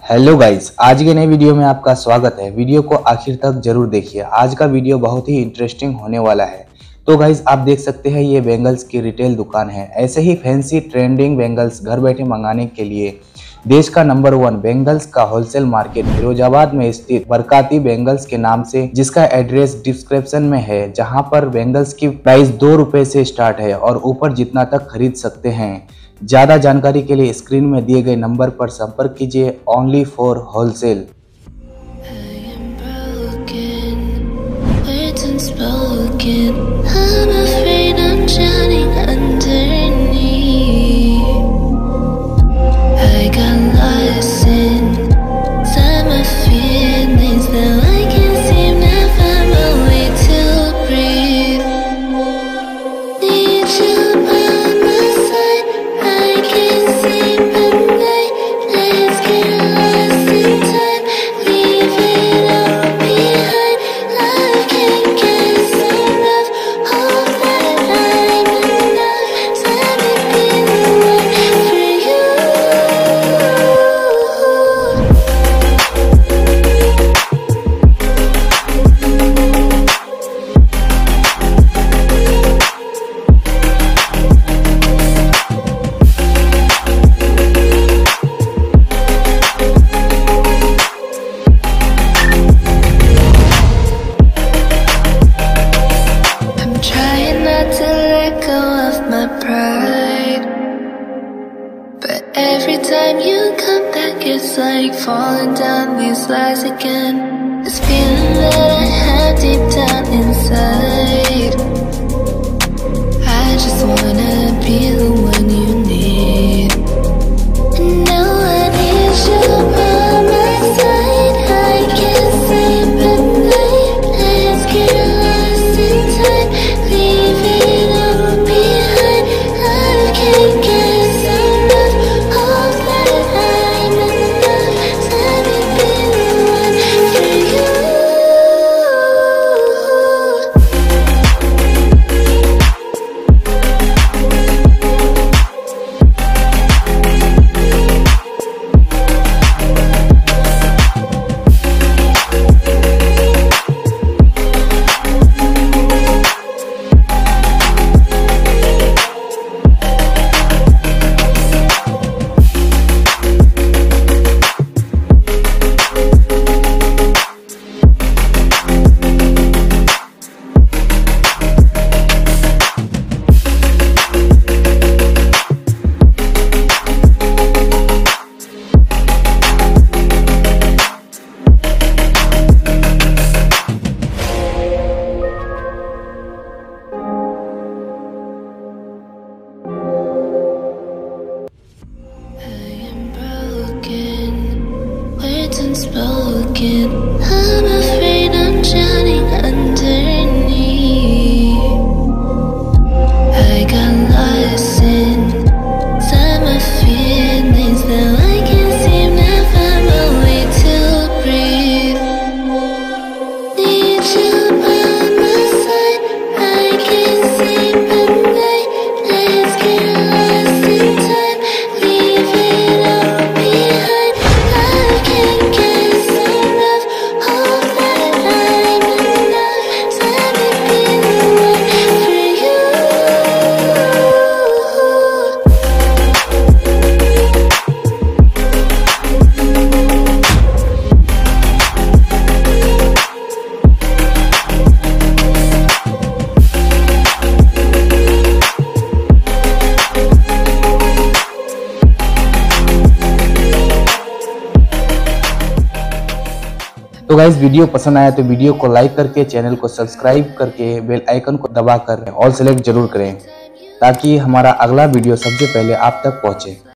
Hello guys, आज के नए वीडियो में आपका स्वागत है। वीडियो को आखिर तक जरूर देखिए। आज का वीडियो बहुत ही इंटरेस्टिंग होने वाला है। तो गाइस, आप देख सकते हैं ये बैंगल्स की रिटेल दुकान है। ऐसे ही फैंसी ट्रेंडिंग बैंगल्स घर बैठे मंगाने के लिए देश का नंबर 1 बैंगल्स का होलसेल मार्केट फिरोजाबाद में स्थित बरकाती बैंगल्स के नाम से, जिसका एड्रेस डिस्क्रिप्शन में है, जहां पर बैंगल्स की प्राइस 2 रुपए से स्टार्ट है और ऊपर जितना तक खरीद सकते हैं। ज्यादा जानकारी के लिए स्क्रीन में दिए गए नंबर पर संपर्क कीजिए। Only for wholesale. Every time you come back, it's like falling down these lies again. This feeling that I have deep down inside, I just wanna be the one you need. And now I need you by my side. I can't sleep at night. Let's get lost in time, leave it all behind. I can't get spoken. I'm afraid I'm drowning underneath. I got lost inside my feelings. Now I can't seem to find my way to breathe. Need you by my side. I can't sleep at night. Let's get lost in time, leave it all behind. I can't get तो guys, video पसंद आया तो video को like करके, channel को subscribe करके, bell icon को दबाकर ऑल सेलेक्ट जरूर करें, ताकि हमारा अगला वीडियो सबसे पहले आप तक पहुंचे।